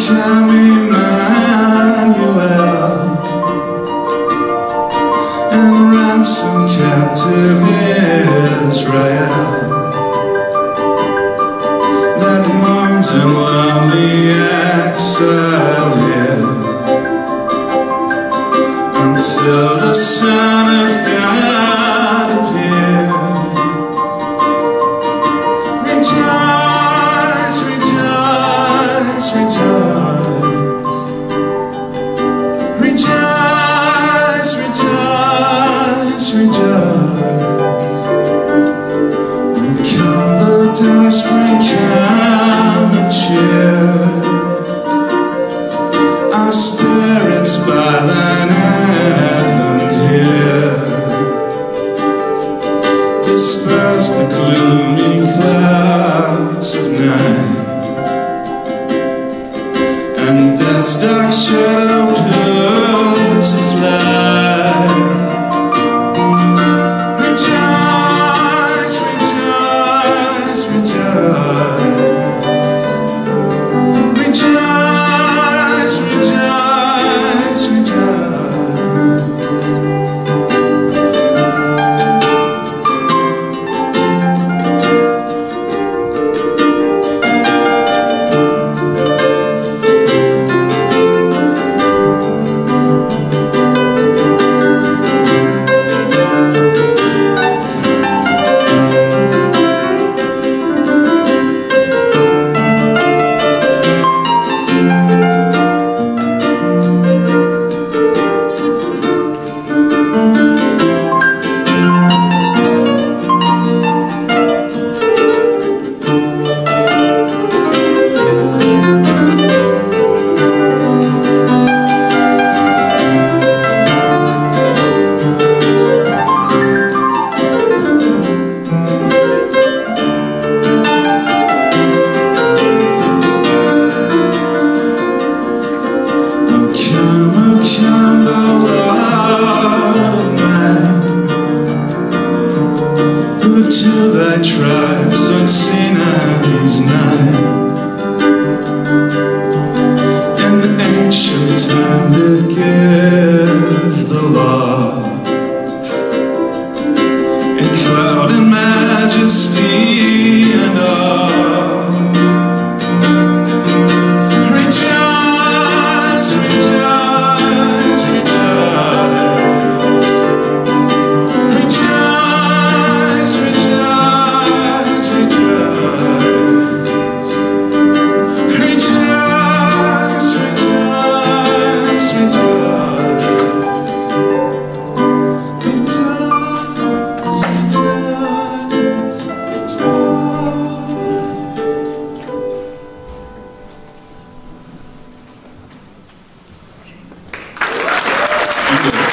Come Emmanuel, and ransom captive Israel that mourns in lonely exile here until the Son of God appear. Rejoice, rejoice, rejoice. Rejoice, rejoice, rejoice. Come the dark spring, come and cheer our spirits by thine advent here. Disperse the gloomy clouds of night, and death's dark shadow put to flight. Rejoice, rejoice, rejoice. Rejoice, rejoice, rejoice. Come, the Lord of man, who to thy tribes on Sinai's night, in the ancient time did give the law, in cloud and majesty and awe. Thank you.